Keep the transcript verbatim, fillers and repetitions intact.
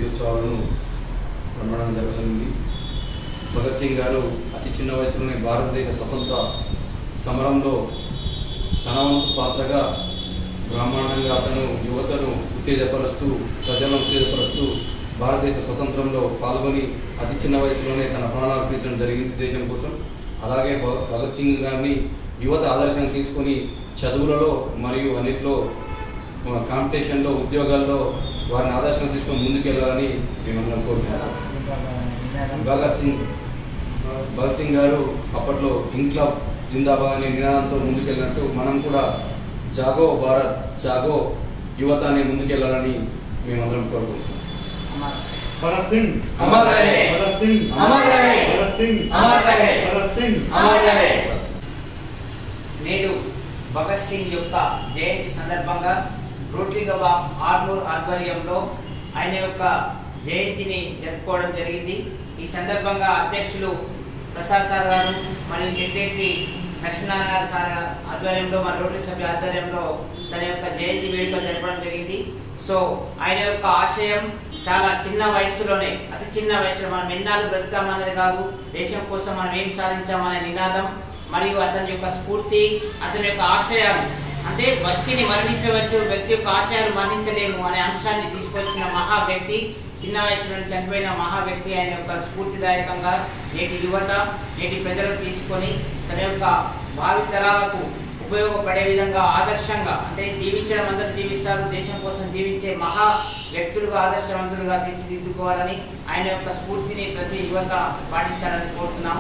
ఉత్సవాలను బ్రహ్మాండంగా జరగనుంది. భగత్ సింగ్ గారు అతి చిన్న వయసులోనే భారతదేశ స్వతంత్ర సమరంలో తన వంతు పాత్రగా బ్రహ్మాండంగా అతను యువతను ఉత్తేజపరుస్తూ ప్రజలను ఉత్తేజపరుస్తూ భారతదేశ స్వతంత్రంలో పాల్గొని అతి చిన్న వయసులోనే తన ప్రాణాలు అర్పించడం జరిగింది దేశం కోసం. అలాగే భగత్ సింగ్ గారిని యువత ఆదర్శంగా తీసుకొని చదువులలో మరియు అన్నింటిలో కాంపిటీషన్లో ఉద్యోగాల్లో వారిని ఆదర్శంగా తీసుకొని ముందుకెళ్ళాలని మేమందరం కోరుకుంటున్నాం. భగత్ సింగ్ భగత్ సింగ్ గారు అప్పట్లో ఇంక్లాబ్ జిందాబాద్ అనే నినాదంతో ముందుకెళ్ళినట్టు మనం కూడా జాగో భారత్ జాగో యువత అనే ముందుకెళ్ళాలని మేమందరం కోరుకుంటున్నాం. భగత్ సింగ్ అమర్ రహే, భగత్ సింగ్ అమర్ రహే, భగత్ సింగ్ అమర్ రహే, భగత్ సింగ్ అమర్ రహే. నేడు భగత్ సింగ్ యొక్క జయంతి సందర్భంగా రోటరీ క్లబ్ ఆఫ్ ఆర్మూర్ ఆధ్వర్యంలో ఆయన యొక్క జయంతిని జరుపుకోవడం జరిగింది. ఈ సందర్భంగా అధ్యక్షులు ప్రసాద్ సార్ గారు మరియు సెక్రటరీ లక్ష్మీనారాయణ గారు సార్ ఆధ్వర్యంలో మన రోటరీ సభ్య ఆధ్వర్యంలో తన యొక్క జయంతి వేడుక జరపడం జరిగింది. సో ఆయన యొక్క ఆశయం చాలా చిన్న వయసులోనే అతి చిన్న వయసులో మనం ఎన్నాళ్ళు బ్రతుకామన్నది కాదు, దేశం కోసం మనం ఏం సాధించామనే నినాదం మరియు అతని యొక్క స్ఫూర్తి, అతని యొక్క ఆశయాలు అంటే వ్యక్తిని మరణించవచ్చు, వ్యక్తి యొక్క ఆశయాలు మరణించలేము అనే అంశాన్ని తీసుకొచ్చిన మహా వ్యక్తి, చిన్న వయసులో చనిపోయిన మహా వ్యక్తి. ఆయన యొక్క స్ఫూర్తిదాయకంగా నేటి యువత నేటి ప్రజలు తీసుకొని తన యొక్క భావి తరాలకు ఉపయోగపడే విధంగా ఆదర్శంగా అంటే జీవించడం అందరూ జీవిస్తారు, దేశం కోసం జీవించే మహా వ్యక్తులుగా ఆదర్శవంతులుగా తీర్చిదిద్దుకోవాలని ఆయన యొక్క స్ఫూర్తిని ప్రతి యువత పాటించాలని కోరుతున్నాం.